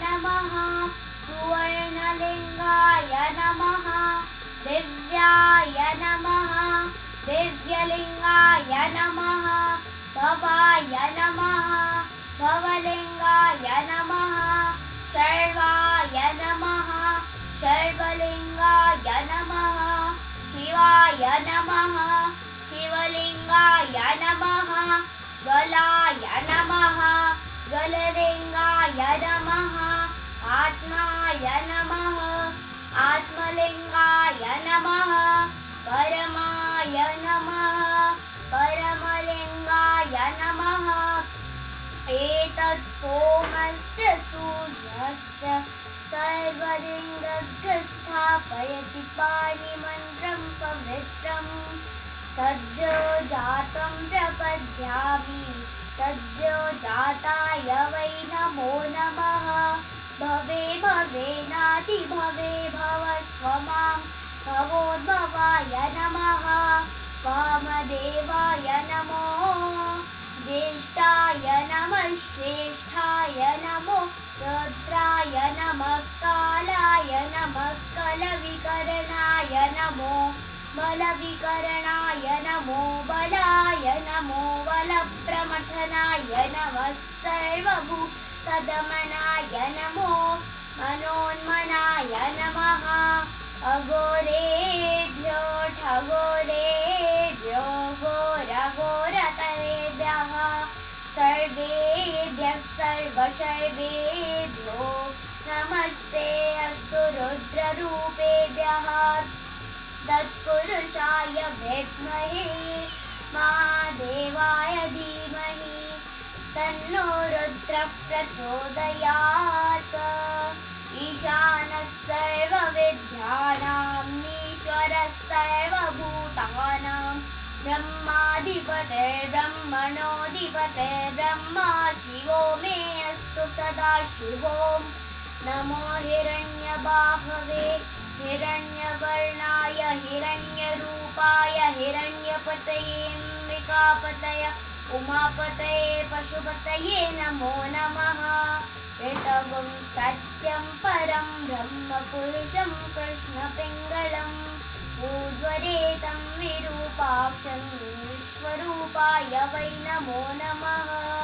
नमः सुवर्णलिङ्गाय नमः दिव्याय नमः दिव्यलिङ्गाय नमः भवाय नमः भवलिङ्गाय नमः सर्वाय नमः सर्वलिङ्गाय नमः शिवाय नमः शिवलिङ्गाय नमः ज्वलाय नमः ज्वललिङ्गाय नमः आत्माय नमः आत्मलिङ्गाय नमः परमाय नमः परमलिङ्गाय नमः एतत् सोमस्य सूर्यस्य सर्वलिङ्गं स्थापयति पाणिमन्त्रं पवित्रम् सद्यो जातं प्रपद्यामि सद्यो जाताय वै नमो नमः भवे भवेनातिभवे भवस्व मां भवोद्भवाय नमः वामदेवाय नमो ज्येष्ठाय नमः श्रेष्ठाय नमो रुद्राय नमः कालाय नमः कलविकरणाय नमो बलविकरणाय नमो बलाय नमो बलप्रमथनाय नमः सर्वभूतदमनाय नमो मनोन्मनाय नमः अघोरेभ्यो ठघोरेभ्यो घोरघोरतरेभ्यः सर्वेभ्यः सर्वसर्वेभ्यो नमस्ते अस्तु रुद्ररूपेभ्यः तत्पुरुषाय विद्महे महादेवाय धीमहि तन्नो रुद्रः प्रचोदयात् ईशानः सर्वविद्यानां ईश्वरः सर्वभूतानां ब्रह्माधिपतिर्ब्रह्मणोऽधिपतिर्ब्रह्मा शिवो मे अस्तु सदा शिवो नमो हिरण्यबाहवे हिरण्यवर्णाय हिरण्यरूपाय हिरण्यपतये अम्बिकापतये उमापतये पशुपतये नमो नमः ऋतवं सत्यं परं ब्रह्मपुरुषं कृष्णपिङ्गलम् ऊर्ध्वरेतं विरूपाक्षं विश्वरूपाय वै नमो नमः।